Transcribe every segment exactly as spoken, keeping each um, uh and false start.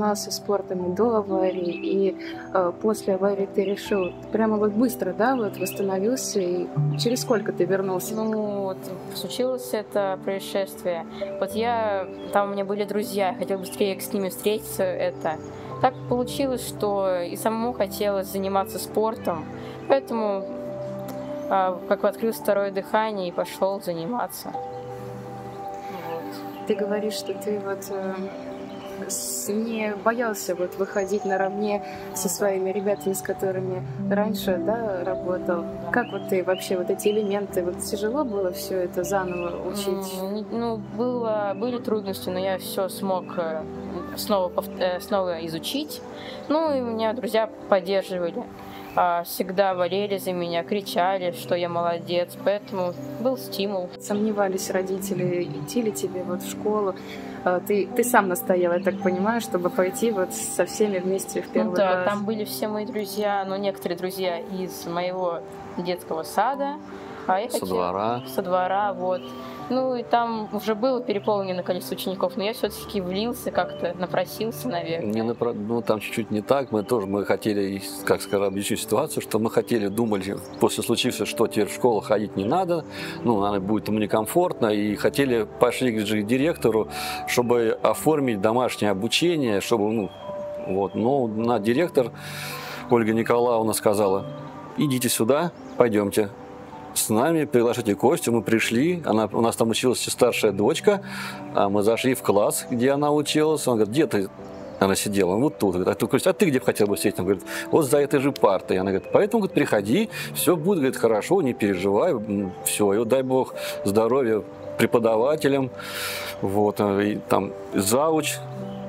занимался спортом и до аварии, и э, после аварии ты решил, прямо вот быстро, да, вот восстановился, и через сколько ты вернулся? Ну, вот случилось это происшествие. Вот я, там у меня были друзья, я хотел быстрее с ними встретиться, это. Так получилось, что и самому хотелось заниматься спортом, поэтому а, как бы открылось второе дыхание и пошел заниматься. Ты говоришь, что ты вот э, с, не боялся вот выходить наравне со своими ребятами, с которыми раньше, да, работал. Как вот ты вообще вот эти элементы, вот тяжело было все это заново учить? Mm, ну, было, были трудности, но я все смог снова, снова изучить. Ну, и меня друзья поддерживали. Всегда болели за меня, кричали, что я молодец, поэтому был стимул. Сомневались родители, идти ли тебе вот в школу? Ты, ты сам настоял, я так понимаю, чтобы пойти вот со всеми вместе в первый ну, да, класс. Там были все мои друзья, но некоторые друзья из моего детского сада. А я со хотела, двора. Со двора, вот. Ну и там уже было переполнено количество учеников, но я все-таки влился как-то, напросился, наверное. Не напра... Ну там чуть-чуть не так. Мы тоже мы хотели, как сказать, объяснить ситуацию, что мы хотели, думали, после случившегося, что теперь в школу ходить не надо, ну, она будет ему некомфортно, и хотели, пошли к директору, чтобы оформить домашнее обучение, чтобы, ну, вот. Но на директор Ольга Николаевна сказала: идите сюда, пойдемте. С нами, приглашите Костю, мы пришли, она, у нас там училась старшая дочка, а мы зашли в класс, где она училась, она говорит: где ты? Она сидела, вот тут. А ты, а ты где хотел бы сидеть? Она говорит: вот за этой же партой. Она говорит: поэтому, говорит, приходи, все будет, говорит, хорошо, не переживай, все, и вот дай Бог здоровья преподавателям, вот, и там завуч,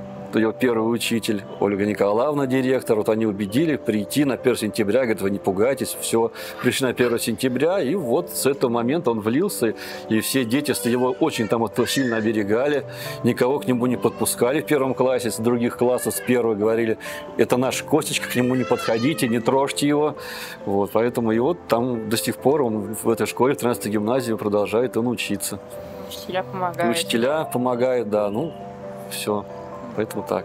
ее первый учитель, Ольга Николаевна, директор, вот они убедили прийти на первое сентября, говорят: вы не пугайтесь, все, пришли на первое сентября, и вот с этого момента он влился, и все дети его очень там вот сильно оберегали, никого к нему не подпускали в первом классе, с других классов, с первого говорили: это наш Костечка, к нему не подходите, не трожьте его, вот, поэтому и вот там до сих пор он в этой школе, в тринадцатой гимназии, продолжает он учиться. Учителя помогают. Учителя помогают, да, ну, все. Поэтому так.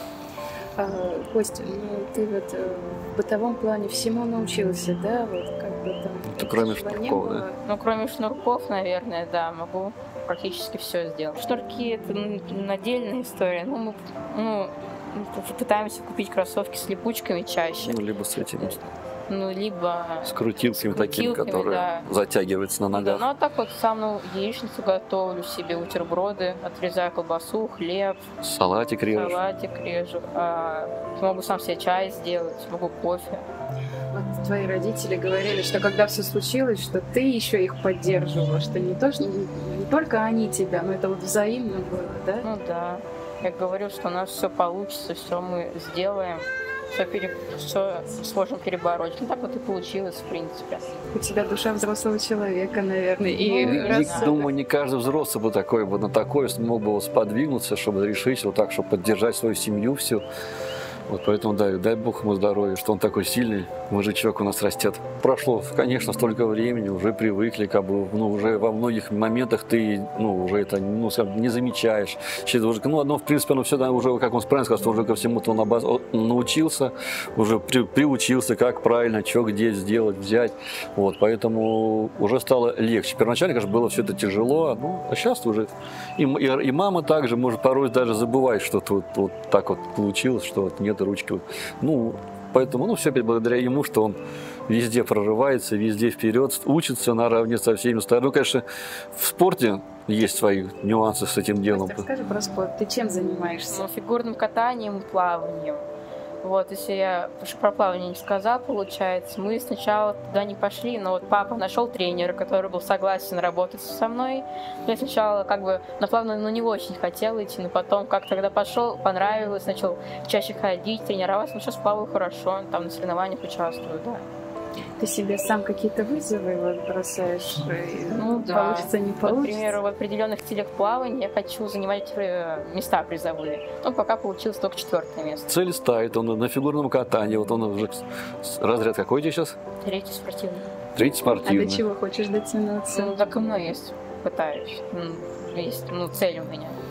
А, Костя, ну ты вот в бытовом плане всему научился, да? Вот как бы там. Это кроме шнурков, да? Ну, кроме шнурков, наверное, да, могу практически все сделать. Шнурки — это отдельная история. Ну, мы ну, пытаемся купить кроссовки с липучками чаще. Ну, либо с этими. Ну, либо с крутилками, с такими, которые да. затягиваются на ногах. Да, ну, а так вот сам ну, яичницу готовлю себе, бутерброды, отрезаю колбасу, хлеб. Салатик режу. Салатик режу. А, могу сам себе чай сделать, могу кофе. Вот твои родители говорили, что когда все случилось, что ты еще их поддерживала, что не, то, что, не, не только они тебя, но это вот взаимно было, да? Ну да. Я говорю, что у нас все получится, все мы сделаем. Все, пере... все сможем перебороть. Ну, так вот и получилось, в принципе. У тебя душа взрослого человека, наверное. И ну, раз... не, думаю, не каждый взрослый бы такой, бы на такое смог бы сподвигнуться, чтобы решить вот так, чтобы поддержать свою семью всю. Вот поэтому, да, дай Бог ему здоровья, что он такой сильный мужичок у нас растет. Прошло, конечно, столько времени, уже привыкли, как бы, ну, уже во многих моментах ты, ну, уже это, ну, не замечаешь. Сейчас уже, ну, одно, в принципе, оно все, да, уже, как он правильно сказал, что уже ко всему-то он обоз... научился, уже при... приучился, как правильно, что где сделать, взять. Вот, поэтому уже стало легче. Первоначально, конечно, было все это тяжело, ну, а сейчас уже и, и, и мама также, может, порой даже забывает, что вот, вот так вот получилось, что вот нет ручки. Ну, поэтому, ну, все благодаря ему, что он везде прорывается, везде вперед, учится наравне со всеми остальными. Ну, конечно, в спорте есть свои нюансы с этим делом. Костя, расскажи про спорт. Ты чем занимаешься? Ну, фигурным катанием, плаванием. Вот, если я про плавание не сказала, получается, мы сначала туда не пошли, но вот папа нашел тренера, который был согласен работать со мной. Я сначала как бы на плавание, ну, не очень хотела идти, но потом как тогда пошел, понравилось, начал чаще ходить, тренироваться, ну, сейчас плаваю хорошо, там на соревнованиях участвую, да. Ты себе сам какие-то вызовы вот бросаешь, ну, да. Получится, не получится? Например, в определенных стилях плавания я хочу занимать места призовые. Ну, пока получилось только четвертое место. Цель ставит он на фигурном катании. Вот он уже разряд какой у тебя сейчас? Третий спортивный. Третий спортивный. А до чего хочешь дотянуться? Ну, так и мной есть. Пытаюсь. Есть, ну, цель у меня.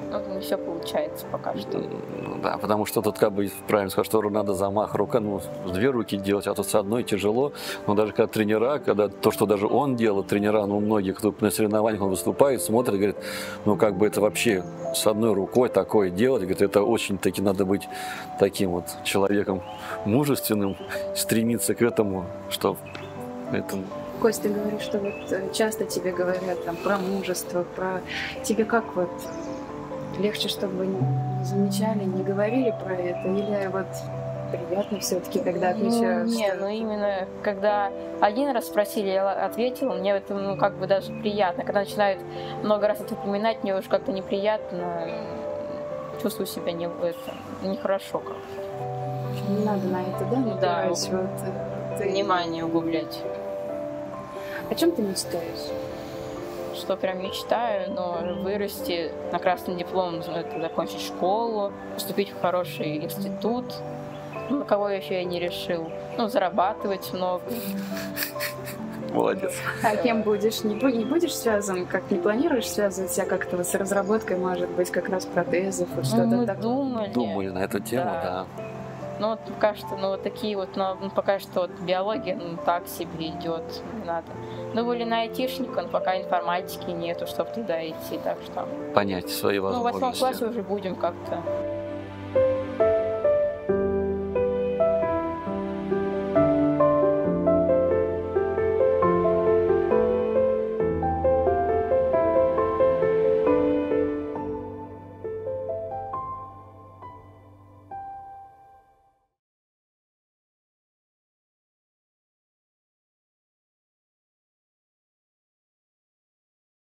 Ну, не все получается пока что. Ну, да, потому что тут, как бы, правильно сказать, что надо замах рука, ну, с две руки делать, а тут с одной тяжело. Но даже когда тренера, когда то, что даже он делает, тренера, ну, многие, кто на соревнованиях он выступает, смотрят, говорят, ну, как бы это вообще с одной рукой такое делать, говорит, это очень-таки надо быть таким вот человеком мужественным, стремиться к этому, что этому. Кость, ты говоришь, что вот часто тебе говорят там про мужество, про... Тебе как вот легче, чтобы не замечали, не говорили про это? Или вот приятно все-таки, когда отмечают? Ну, не, что... ну именно когда один раз спросили, я ответила, мне это, ну, как бы даже приятно. Когда начинают много раз это упоминать, мне уже как-то неприятно, чувствую себя не, это, нехорошо как-то. Не надо на это, да, набирать? Да, вот, ты... внимание углублять. О чем ты мечтаешь? Что прям мечтаю, но вырасти на красный диплом, это закончить школу, поступить в хороший институт, на кого еще я не решил, ну, зарабатывать много. Молодец. А кем будешь? Не, не будешь связан, как не планируешь связывать себя как-то вот с разработкой, может быть, как раз протезов, вот что-то ну, мы такое? думали. Думали на эту тему, да. да. Ну вот пока что, ну вот такие вот, ну, пока что вот биология, ну так себе идет, не надо. Ну были на айтишника, но пока информатики нету, чтобы туда идти, так что. Понять свои Ну в возможности. восьмом классе уже будем как-то